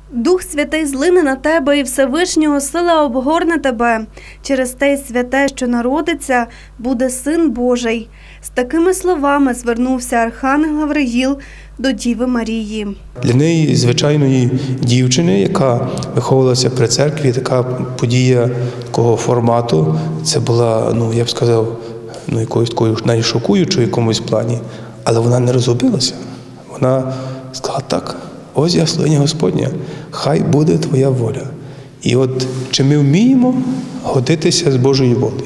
Дух Святий злине на тебе, і Всевишнього сила обгорне тебе. Через те й святе, що народиться, буде Син Божий. З такими словами звернувся Архангел Гавриїл до Діви Марії. Для неї, звичайної дівчини, яка виховувалася при церкві, така подія такого формату, це була, я б сказав, якоюсь такою навіть шокуючою в якомусь плані, але вона не розгубилася. Вона сказала: так, ось я слугиня Господня, хай буде твоя воля. І от чи ми вміємо годитися з Божою волею?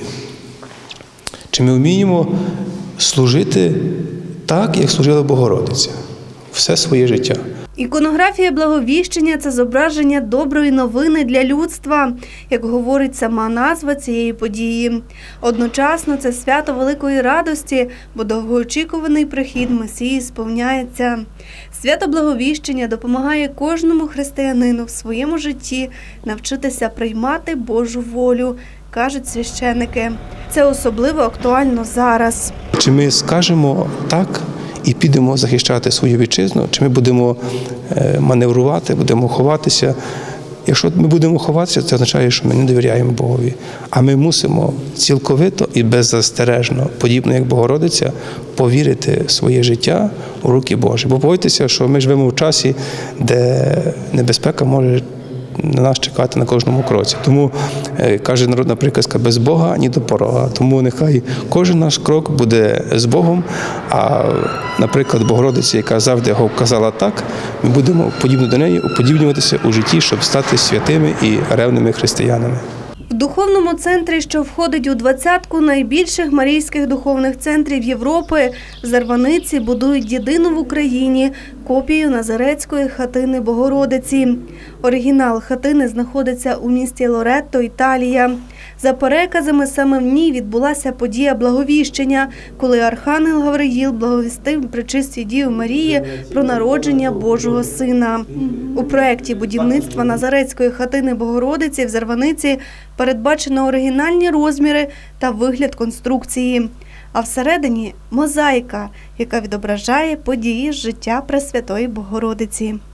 Чи ми вміємо служити так, як служила Богородиця, все своє життя? Іконографія Благовіщення – це зображення доброї новини для людства, як говорить сама назва цієї події. Одночасно це свято великої радості, бо довгоочікуваний прихід Месії сповняється. Свято Благовіщення допомагає кожному християнину в своєму житті навчитися приймати Божу волю, кажуть священики. Це особливо актуально зараз. Чи ми скажемо так і підемо захищати свою вітчизну, чи ми будемо маневрувати, будемо ховатися? Якщо ми будемо ховатися, це означає, що ми не довіряємо Богові. А ми мусимо цілковито і беззастережно, подібно як Богородиця, повірити своє життя у руки Божі. Бо погодьтеся, що ми живемо в часі, де небезпека може на нас чекати на кожному кроці. Тому, каже народна приказка, без Бога ні до порога. Тому нехай кожен наш крок буде з Богом, а, наприклад, Богородиця, яка завжди його казала так, ми будемо, подібно до неї, уподібнюватися у житті, щоб стати святими і ревними християнами. В духовному центрі, що входить у 20-ку найбільших марійських духовних центрів Європи, Зарваниці будують єдину в Україні копію Назарецької хатини Богородиці. Оригінал хатини знаходиться у місті Лоретто, Італія. За переказами, саме в ній відбулася подія Благовіщення, коли Архангел Гавриїл благовістив Пречистій Діві Марії про народження Божого Сина. У проєкті будівництва Назарецької хатини Богородиці в Зарваниці передбачено оригінальні розміри та вигляд конструкції. А всередині – мозаїка, яка відображає події з життя Пресвятої Богородиці.